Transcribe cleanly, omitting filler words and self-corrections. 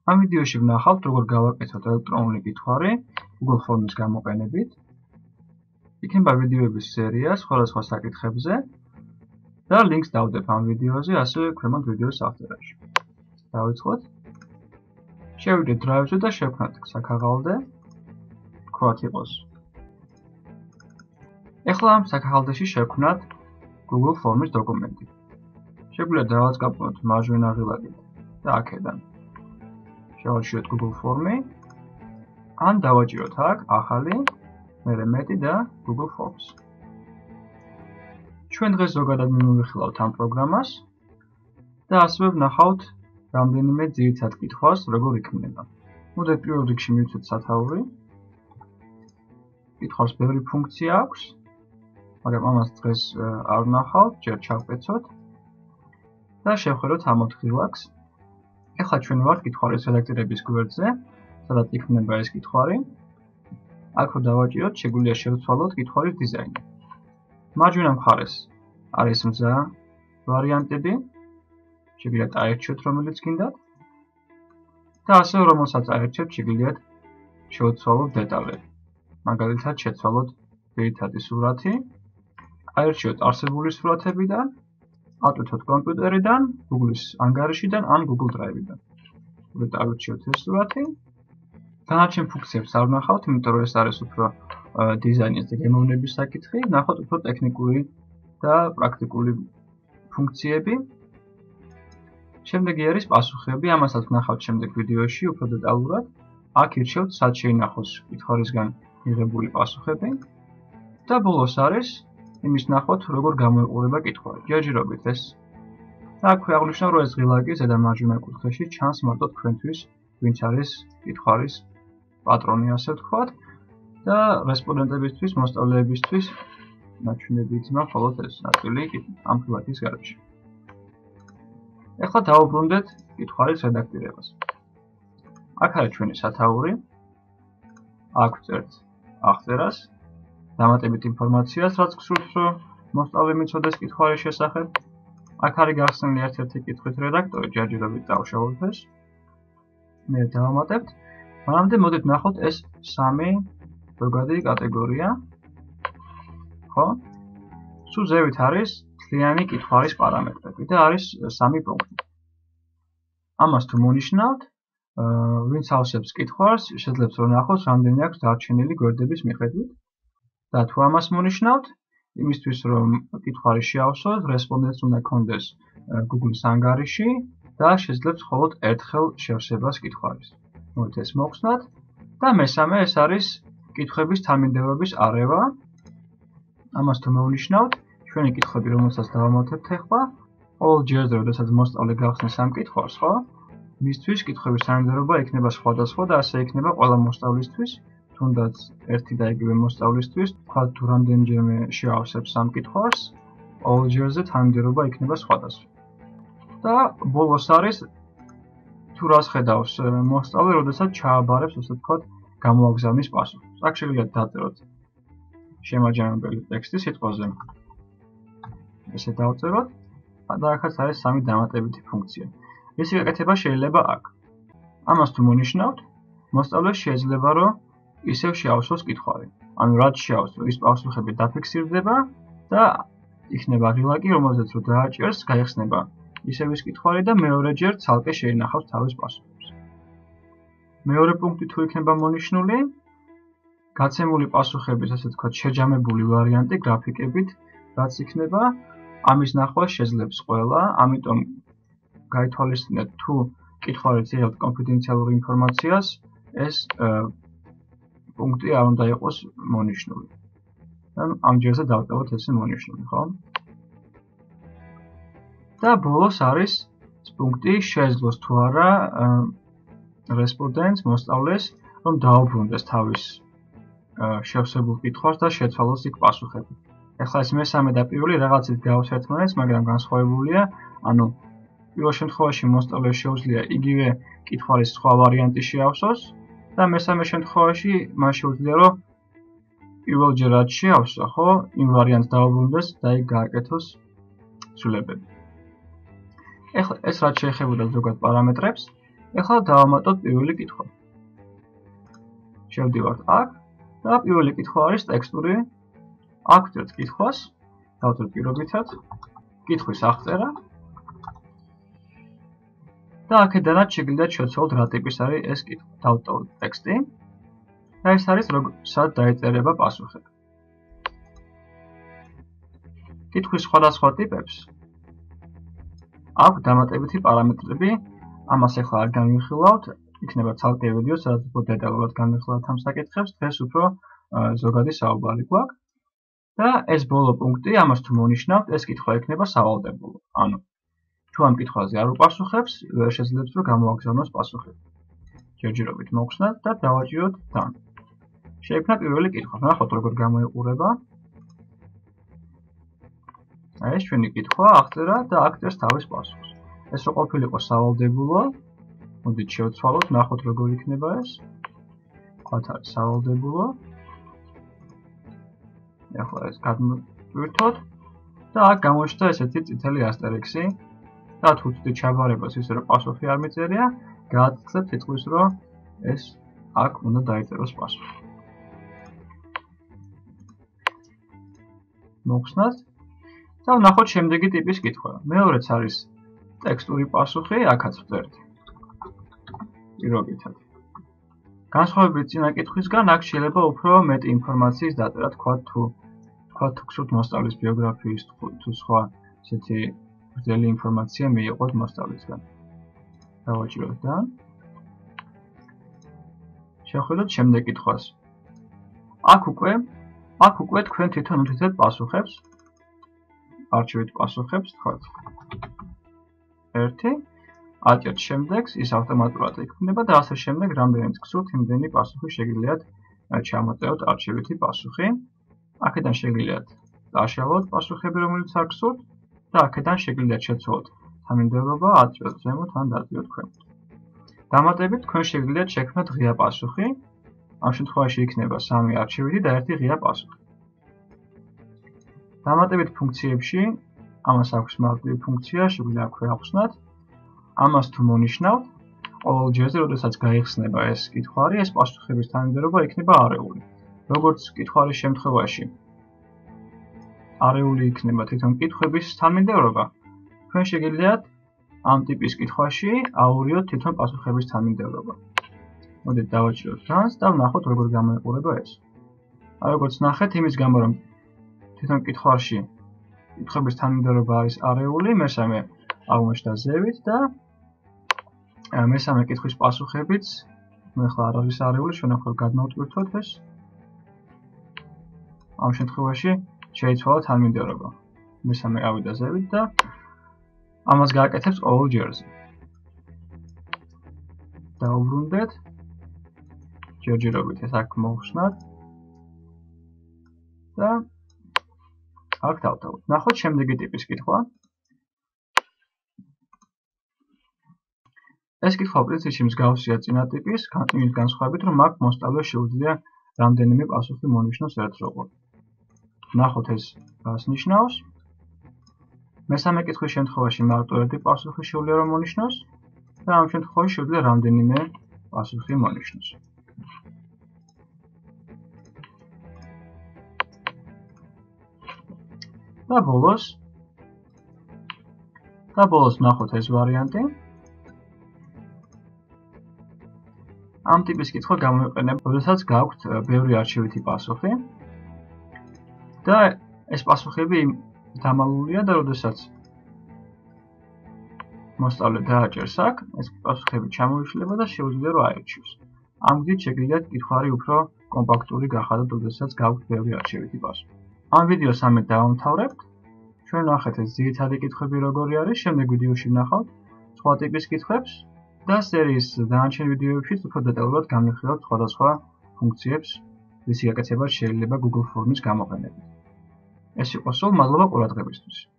ამ ვიდეოში ვნახავთ, როგორ გავაკეთოთ ელექტრონული კითხვარი Google Forms-ის გამოყენებით. იქნება ვიდეოების სერია სხვადასხვა საკითხებზე და ლინკს დავდებ ამ ვიდეოზე, ასევე ქვემოთ ვიდეოს ავტორებში. დავიწყოთ. შევიდეთ დრაივზე და შევქმნათ საქაღალდე. თქვათ იყოს. ეხლა ამ საქაღალდეში შევქმნათ Google Forms-ის დოკუმენტი. შეგვიძლია დავაწყაბოთ მარჯვენა ღილაკით და აქედან შევარჩიოთ Google Form-ი, ან დავაჭიროთ აქ ახალი, მერე მეტი და Google Forms. ჩვენ დღეს ზოგადად მივიხილავთ ამ პროგრამას და ასევე ვნახავთ რამდენიმე ძირითად კითხვას, როგორ იქმნება. მოდით პირველ რიგში მივცეთ სათაური. კითხვას ბევრი ფუნქცია აქვს, მაგრამ ამას დღეს არ ვნახავთ, ჯერ ჩავკეცოთ და შევხედოთ ამ 4 ღილაკს. ეხლა ჩვენ ვართ კითხვის რედაქტირების გვერდზე, სადაც იქმნება ეს კითხვარი. აქ რო დავაჭიროთ, შეგვიძლია შევცვალოთ კითხვის დიზაინი. მარჯვენა მხარეს არის მზა ვარიანტები, შეგიძლიათ აერჩიოთ რომელიც გინდათ და ასევე რომელსაც აერჩიოთ, შეგიძლიათ შევცვალოთ დეტალები. მაგალითად, შეცვალოთ ძირითადი სურათი, აერჩიოთ არსებული სურათებიდან, ატვირთოთ კომპიუტერიდან, Google-ის ანგარიშიდან ან Google Drive-დან. დავირჩიოთ ეს სურათი. დანარჩენ ფუნქციებს არ ვნახავთ, იმიტომ რომ ეს არის უფრო დიზაინის და გემოვნების საკითხი, ვნახოთ უფრო ტექნიკური და პრაქტიკული ფუნქციები. შემდეგი არის პასუხები, ამასაც ვნახავთ შემდეგ ვიდეოში უფრო დეტალურად. აქ ირჩევთ, სად შეინახოს კითხვარისგან მიღებული პასუხები და ბოლოს არის იმის ნახოთ, როგორ გამოიყურება კითხვარი. ჯერჯერობით ეს. და აქვე აღნიშნავ, რომ ეს ღილაკი ზედა მარჯვენა კუთხეში ჩანს მარტო თქვენთვის, ვინც არის კითხვის პატრონი, ასე ვთქვათ, და რესპონდენტებისთვის, მოსწავლეებისთვის ნაჩვენები იწმა მხოლოდ ეს ნაწილი ამ ღილაკის გარეშე. ეხლა დავუბრუნდეთ კითხვის რედაქტირებას. აქ არის ჩვენი სათაური. აქ ვწერთ აღწერას, დამატებით ინფორმაციას, რაც გსურთ, რომ მოსწავლე მიცოდეს კითხვის შესახებ. აქ არის გახსნილი ერთ-ერთი კითხვის რედაქტორი, ჯერჯერობით დავშალოთ ეს. მე დავამატებთ. მანამდე მოდით ვნახოთ ეს სამი ზოგადი კატეგორია. ხო? სულ ზევით არის მთლიანი კითხვის პარამეტრები და არის 3 პუნქტი. ამას თუ მონიშნავთ, ვინც ავსებს კითხვას, შეძლებს რომ ნახოს, რამდენი აქვს დარჩენილი გვერდების მიხედვით. და თუ ამას მონიშნავთ, იმისთვის რომ კითხვარი შეავსოს, რესპონდენტს უნდა ქონდეს Google-ის ანგარიში და შეძლებს მხოლოდ ერთხელ შევსებას კითხვის. მოდით ეს მოვხსნათ და მესამე ეს არის კითხვების თანმიმდევრობის არევა. ამას თუ მოვნიშნავთ, ჩვენი კითხვები, რომელსაც დავამატებთ ახლა, ყოველ ჯერზე, როდესაც მოსწავლე გახსნის ამ კითხვას, ხო? მისთვის კითხვების თანმიმდევრობა იქნება სხვადასხვა და ასე იქნება ყველა მოსწავლისთვის, თუნდაც ერთი და იგივე მოსწავლისთვის, თქვათ თუ რამდენჯერმე შეავსებს ამ კითხვას, ყოველ ჯერზე თანმიმდევრობა იქნება სხვადასხვა. და ბოლოს არის თუ რას ხედავს მოსწავლე, როდესაც ჩააბარებს, ასე ვთქვათ, გამოაგზავნის პასუხს. აქ შეგიძლიათ დაწეროთ შემაჯამებელი ტექსტი სიტყვაზე. ესე დავწეროთ და აქაც არის 3 დამატებითი ფუნქცია. მისი გაკეთება შეიძლება აქ. ამას თუ მონიშნავთ, მოსწავლეს შეიძლება რომ ისევ შეავსოს კითხვარი. ანუ რაც შეავსოს, ის პასუხები დაფიქსირდება და იქნება ღილაკი, რომელზეც რო დააჭერს, გაიხსნება ისევ ის კითხვარი და მეორეჯერ ცალკე შეინახავს თავის პასუხებს. მეორე პუნქტი თუ იქნება მონიშნული, გაცემული პასუხების, ასე ვთქვათ, შეჯამებული ვარიანტი გრაფიკებით, რაც იქნება, ამის ნახვა შეძლებს ყველა, ამიტომ გაითვალისწინეთ თუ კითხვარი იღებთ კონფიდენციალურ ინფორმაციას, ეს პუნქტი არ უნდა იყოს მონიშნული. ამ ჯერზე დავტოვოთ ესე მონიშნული, ხო? და ბოლოს არის პუნქტი შეეძლოს თუ არა რესპონდენტს, მოსწავლეს, რომ დაუბრუნდეს თავის შევსებულ კითხვას და შეცვალოს იქ პასუხები. ეხლა ეს მესამე და პირველი რაღაცით გავს ერთმანეთს, მაგრამ განსხვავებულია, ანუ პირველ შემთხვევაში მოსწავლეს შეუძლია იგივე კითხვის სხვა ვარიანტი შეავსოს და მესამე შემთხვევაში მას შეუძლია რომ პირველჯერ რაც შეავსო, ხო, იმ ვარიანტს დაუბრუნდეს და იქ გააკეთოს ცვლილებები. ეხლა ეს რაც შეეხებოდა ზოგად პარამეტრებს, ეხლა დავამატოთ პირველი კითხვა. შევდივართ აქ და პირველი კითხვა არის ტექსტური. აქ ვწერთ კითხვას, დავწერთ პირობითად, კითხვის აღწერა და აქედანაც შეგიძლიათ შევცვალოთ რა ტიპის არის ეს კითხვა. დავტოვოთ ტექსტი და ეს არის სად დაეწერება პასუხები. კითხვის სხვადასხვა ტიპებს აქვს დამატებითი პარამეტრები, ამას ახლა არ განვიხილავთ, იქნება ცალკე ვიდეო, სადაც უფრო დეტალურად განვიხილავთ ამ საკითხებს, დღეს უფრო ზოგადი საუბარი გვაქვს. და ეს ბოლო პუნქტი, ამას თუ მონიშნავთ, ეს კითხვა იქნება სავალდებულო. ანუ თუ ამ კითხვაზე არ უპასუხებს, ვერ შეძლებს რომ გამოაგზავნოს პასუხები. ჯერჯერობით მოვხსნათ და დავაჭიროთ done. შეიქმნა პირველი კითხვა. ნახოთ როგორ გამოიყურება. ეს ჩვენი კითხვა აღწერა და აქ წერს თავის პასუხს. ეს რო ყოფილიყო სავალდებულო, მოდით შევცვალოთ, ნახოთ როგორ იქნება ეს. თქვათ არის სავალდებულო. ახლა ეს გადმოვირთოთ და აქ გამოჩნდა ესეთი წითელი ასტერიქსი და თუ ვწვდით ჩაბარებას ისე რომ პასუხი არ მიწერია, გააცდილებთ თითქოს რომ ეს აქ უნდა დაიწეროს პასუხი. მოვხსნათ და ვნახოთ შემდეგი ტიპის კითხვა. მეორეც არის ტექსტური პასუხი, აქაც ვწერთ პირობითად. განსხვავებით წინა კითხვისგან, აქ შეიძლება უფრო მეტი ინფორმაციის დაწერა, თქვათ თუ გსურთ მოსწავლის ბიოგრაფიის თუ სხვა ესეთი გრძელი ინფორმაცია მიიღოთ მოსწავლისგან. დავაჭიროთ done. შევხედოთ შემდეგ კითხვას. აქ უკვე თქვენ თვითონ უთითებთ პასუხებს. არჩევით პასუხებს, თქვათ 1, აჭერთ შემდეგს, ის ავტომატურად იქმნება და ასე შემდეგ, რამდენიც გსურთ, იმდენი პასუხი შეგიძლიათ ჩამოწეროთ არჩევითი პასუხი. აქედან შეგიძლიათ დაშალოთ პასუხები, რომელიც არ გსურთ და აქედან შეგიძლიათ შეცვალოთ თანმიმდევრობა, აწვიოთ ზემოთ ან დაწვიოთ ქვემოთ. დამატებით თქვენ შეგიძლიათ შექმნათ ღია პასუხი. ამ შემთხვევაში იქნება 3 არჩევითი და 1 ღია პასუხი. დამატებით ფუნქციებში, ამას აქვს მარტივი ფუნქცია, შეგვიძლია აქვე ავხსნათ. ამას თუ მონიშნავთ, ყოველ ჯერზე, როდესაც გაიხსნება ეს კითხვარი, ეს პასუხების თანმიმდევრობა იქნება არეული. როგორც კითხვარის შემთხვევაში არეული იქნება თვითონ კითხვების თანმიმდევრობა, თქვენ შეგიძლიათ ამ ტიპის კითხვაში აურიოთ თვითონ პასუხების თანმიმდევრობა. მოდით დავაჭიროთ done და ვნახოთ როგორ გამოიყურება ეს. როგორც ნახეთ, იმის გამო რომ თვითონ კითხვაში კითხვების თანმიმდევრობა არის არეული, მესამე აღმოჩნდა ზევით და მესამე კითხვის პასუხებიც ახლა არ არის არეული, ჩვენ ახლა გადმოვტვირთოთ ეს. ამ შემთხვევაში შეიცვალა თანმიმდევრობა. მესამე ავიდა ზევით და ამას გააკეთებს ყოველ ჯერზე. დავუბრუნდეთ. ჯერჯერობით ეს აქ მოვხსნათ და აქ დავტოვოთ. ნახოთ შემდეგი ტიპის კითხვა. ეს კითხვა პრინციპში მსგავსია წინა ტიპის, იმის განსხვავებით, რომ აქ მოსწავლეს შეუძლია რამდენიმე პასუხი მონიშნოს ერთდროულად. ნახოთ ეს რას ნიშნავს. მესამე კითხვის შემთხვევაში მარტო ერთი პასუხი შეუძლია რომ მონიშნოს და ამ შემთხვევაში შეუძლია რამდენიმე პასუხი მონიშნოს. და ბოლოს ნახოთ ეს ვარიანტი. ამ ტიპის კითხვა გამოიყენება, როდესაც გაქვთ ბევრი არჩევითი პასუხი და ეს პასუხები დამალულია და როდესაც მოსწავლე დააჭერს აქ, ეს პასუხები ჩამოიშლება და შეუძლია რომ აირჩიოს. ამ გზით შეგიძლიათ კითხვარი უფრო კომპაქტური გახადოთ, როდესაც გაქვთ ბევრი არჩევითი პასუხი. ამ ვიდეოს ამით დავამთავრებთ. ჩვენ ნახეთ ეს ძირითადი კითხვები როგორი არის, შემდეგ ვიდეოში ვნახავთ სხვა ტიპის კითხვებს და სერიის დანარჩენ ვიდეოებშიც უფრო დეტალურად განვიხილავთ სხვადასხვა ფუნქციებს, რისი გაკეთება შეიძლება Google ფორმის გამოყენებით. ეს იყო სულ, მადლობა ყურადღებისთვის.